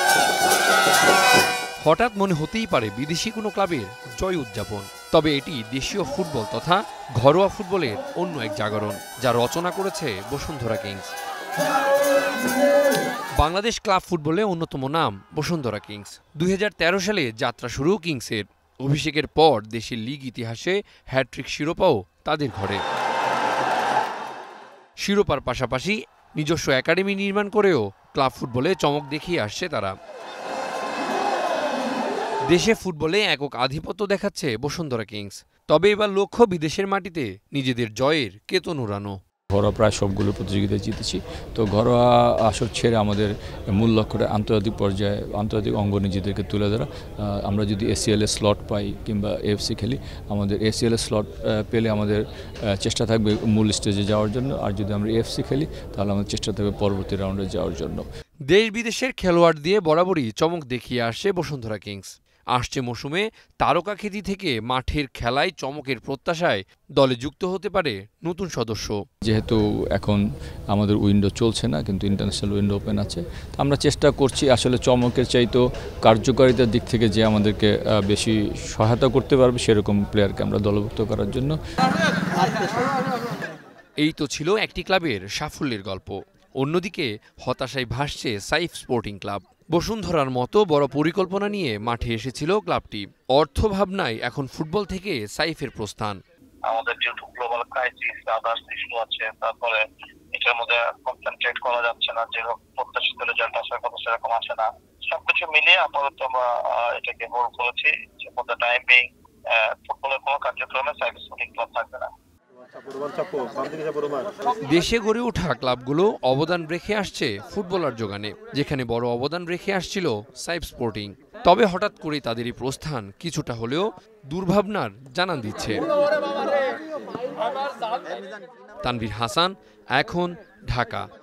হঠাৎ মনে হতেই পারে বিদেশি কোনো ক্লাবের জয় উদযাপন, তবে এটি দেশীয় ফুটবল তথা ঘরোয়া ফুটবলের অন্য এক জাগরণ, যা রচনা করেছে বসুন্ধরা কিংস। বাংলাদেশ ক্লাব ফুটবলে অন্যতম নাম বসুন্ধরা কিংস। 2013 সালে যাত্রা শুরু কিংসের। অভিষেকের পর দেশের লিগ ইতিহাসে হ্যাট্রিক শিরোপাও তাদের ঘরে। শিরোপার পাশাপাশি নিজস্ব একাডেমি নির্মাণ করেও ক্লাব ফুটবলে চমক দেখিয়ে আসছে তারা। দেশে ফুটবলে একক আধিপত্য দেখাচ্ছে বসুন্ধরা কিংস, তবে এবার লক্ষ্য বিদেশের মাটিতে নিজেদের জয়ের কেতন উড়ানো। ঘরোয়া প্রায় সবগুলো প্রতিযোগিতায় জিতেছি, তো ঘরোয়া আসর ছেড়ে আমাদের মূল লক্ষ্যটা আন্তর্জাতিক পর্যায়ে আন্তর্জাতিক অঙ্গনে নিজেদেরকে তুলে ধরা। আমরা যদি এসিএল এর স্লট পাই কিংবা এএফসি খেলি, আমাদের এসিএল এর স্লট পেলে আমাদের চেষ্টা থাকবে মূল স্টেজে যাওয়ার জন্য, আর যদি আমরা এএফসি খেলি তাহলে আমাদের চেষ্টা থাকবে পরবর্তী রাউন্ডে যাওয়ার জন্য। দেশ বিদেশের খেলোয়াড় দিয়ে বরাবরই চমক দেখিয়ে আসছে বসুন্ধরা কিংস। আসছে মৌসুমে তারকা খ্যাতি থেকে মাঠের খেলায় চমকের প্রত্যাশায় দলে যুক্ত হতে পারে নতুন সদস্য। যেহেতু এখন আমাদের উইন্ডো চলছে না, কিন্তু ইন্টারন্যাশনাল উইন্ডো ওপেন আছে, তো আমরা চেষ্টা করছি আসলে চমকের চাইতো কার্যকারিতার দিক থেকে যে আমাদেরকে বেশি সহায়তা করতে পারবে সেরকম প্লেয়ারকে আমরা দলভুক্ত করার জন্য। এই তো ছিল একটি ক্লাবের সাফল্যের গল্প। অন্যদিকে হতাশায় ভাসছে সাইফ স্পোর্টিং ক্লাব। বসুন্ধরার মতো বড় পরিকল্পনা নিয়ে মাঠে এসেছিল ক্লাবটি। অর্থ ভাবনায় এখন ফুটবল থেকে সাইফের প্রস্থান। আমাদের যেহেতু গ্লোবাল ক্রাইসিস, আদার্স ইস্যু আছে, তারপরে এটার মধ্যে কনসেন্ট্রেট করা যাচ্ছে না, যেরকম প্রত্যাশিত রেজাল্ট আসার কথা সেরকম আসে না। সবকিছু মিলিয়ে আপাতত আমরা এটাকে হোল্ড করেছি যে ফর দ্য টাইম বিং ফুটবলের কোনো কার্যক্রমে সাইফ স্পোর্টিং ক্লাব থাকবে না। দেশে গড়ে ওঠা ক্লাবগুলো অবদান রেখে আসছে ফুটবলার জোগানে, যেখানে বড় অবদান রেখে আসছিল সাইফ স্পোর্টিং। তবে হঠাৎ করে তাদের এই প্রস্থান কিছুটা হলেও দুর্ভাবনার জানান দিচ্ছে। তানভীর হাসান, এখন, ঢাকা।